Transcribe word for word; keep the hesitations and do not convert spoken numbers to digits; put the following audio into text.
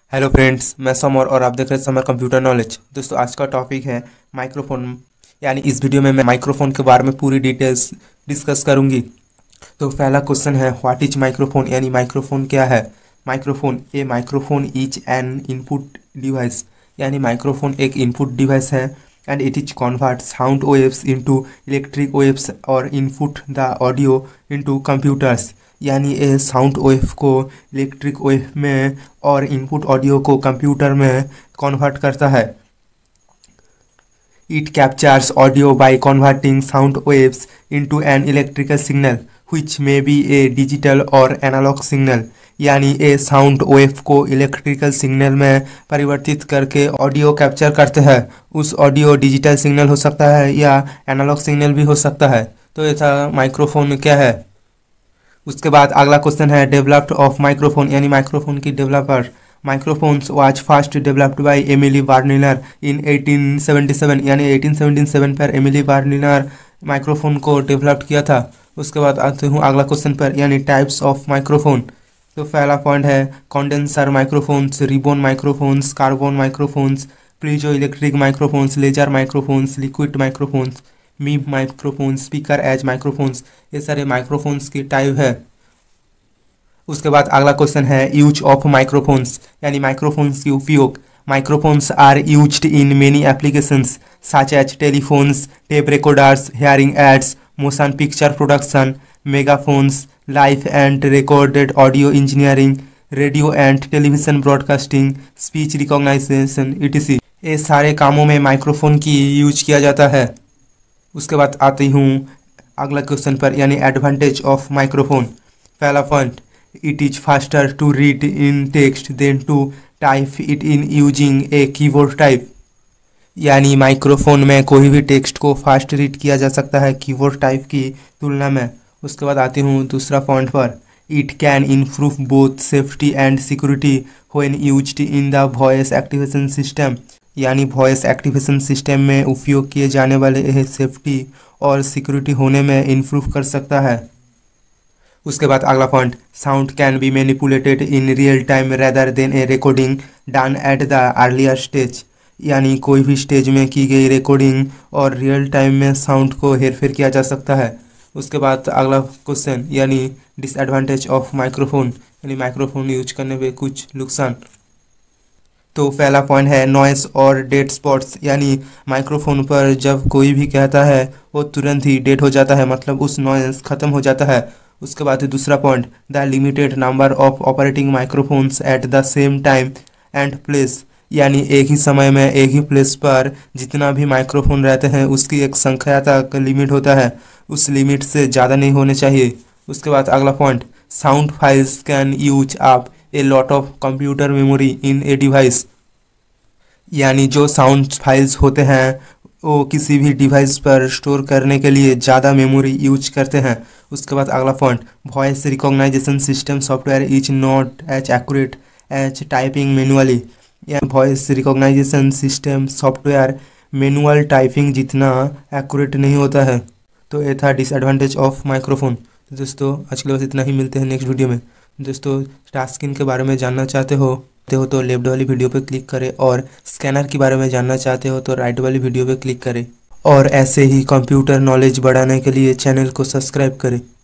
Hello friends, मैं summer और आप देख रहे हैं समर कंप्यूटर नॉलेज। दोस्तों, आज का टॉपिक है माइक्रोफोन। यानी इस वीडियो में मैं माइक्रोफोन के बारे में पूरी डिटेल्स डिस्कस करूंगी। तो पहला क्वेश्चन है, व्हाट इज माइक्रोफोन? यानी माइक्रोफोन क्या है? Microphone a microphone is an input device. यानी माइक्रोफोन एक इनपुट डिवाइस है and it is convert sound waves into electric waves और input the audio into computers. यानी ये साउंड वेव को इलेक्ट्रिक वेव में और इनपुट ऑडियो को कंप्यूटर में कन्वर्ट करता है। It captures audio by converting sound waves into an electrical signal which may B A digital और एनालॉग सिग्नल। यानी ये साउंड वेव को इलेक्ट्रिकल सिग्नल में परिवर्तित करके ऑडियो कैप्चर करते हैं। उस ऑडियो डिजिटल सिग्नल हो सकता है या एनालॉग सिग्नल भी हो सकता है। तो ये था माइक्रोफोन क्या है। उसके बाद अगला क्वेश्चन है, डेवलप्ड ऑफ माइक्रोफोन। यानी माइक्रोफोन की developer. Microphones was first developed by Emile Berliner in eighteen seventy seven. यानी एटीन सेवेंटी सेवन पर एमिली बार्निलर माइक्रोफोन को डेवलप किया था। उसके बाद आते हूँ अगला क्वेश्चन पर, यानी टाइप्स ऑफ माइक्रोफोन। तो पहला पॉइंट है condenser microphones, ribbon microphones, carbon microphones, piezo electric microphones, laser microphones, liquid microphones, MEMS microphones, speaker as microphones. ये सारे माइक्रोफोन्स की टाइप है। उसके बाद अगला क्वेश्चन है, यूज ऑफ माइक्रोफोन्स। यानी माइक्रोफोन्स की उपयोग। Microphones are used in many applications such as telephones, tape recorders, hearing aids, motion picture production, megaphones, live and recorded audio engineering, radio and television broadcasting, speech recognization etc. ये सारे कामों में microphone की use किया जाता है। उसके बाद आती हूँ अगला क्वेश्चन पर, यानी एडवांटेज ऑफ माइक्रोफोन। पहला point, it is faster to read in text than to type it in using a keyboard type. यानी माइक्रोफोन में कोई भी टेक्स्ट को फास्ट रीड किया जा सकता है कीबोर्ड टाइप की तुलना में। उसके बाद आती हूँ दूसरा पॉइंट पर, it can improve both safety and security when used in the voice activation system. यानी वॉइस एक्टिवेशन सिस्टम में उपयोग किए जाने वाले यह सेफ्टी और सिक्योरिटी होने में इम्प्रूव कर सकता है। उसके बाद अगला point, sound can be manipulated in real time rather than a recording done at the earlier stage. यानी कोई भी स्टेज में की गई रिकॉर्डिंग और रियल टाइम में साउंड को हेरफेर किया जा सकता है। उसके बाद अगला क्वेश्चन, यानी डिसएडवांटेज ऑफ माइक्रोफोन। यानी माइक्रोफोन यूज करने पे कुछ नुकसान। तो पहला पॉइंट है नॉइस और डेड स्पॉट्स। यानी माइक्रोफोन पर जब कोई भी कहता है वो तुरंत ही डेड हो जाता है, मतलब उस नॉइस ख़त्म हो जाता है। उसके बाद दूसरा point, the limited number of operating microphones at the same time and place. यानी एक ही समय में एक ही प्लेस पर जितना भी माइक्रोफोन रहते हैं उसकी एक संख्या तक लिमिट होता है, उस लिमिट से ज़्यादा नहीं होने चाहिए। उसके बाद अगला point, sound files can use up a lot of computer memory in a device. यानी जो साउंड फाइल्स होते हैं वो किसी भी डिवाइस पर स्टोर करने के लिए ज़्यादा मेमोरी यूज करते हैं। उसके बाद अगला point, voice recognization system software is not as accurate as typing manually. या voice recognization system software manual typing जितना एक्यूरेट नहीं होता है। तो ये था डिसएडवांटेज ऑफ माइक्रोफोन। तो दोस्तों, आज के लिए बस इतना ही। मिलते हैं नेक्स्ट वीडियो में। दोस्तों, टच स्क्रीन के बारे में जानना चाहते हो हो तो लेफ्ट वाली वीडियो पे क्लिक करें, और स्कैनर के बारे में जानना चाहते हो तो राइट वाली वीडियो पे क्लिक करें। और ऐसे ही कंप्यूटर नॉलेज बढ़ाने के लिए चैनल को सब्सक्राइब करें।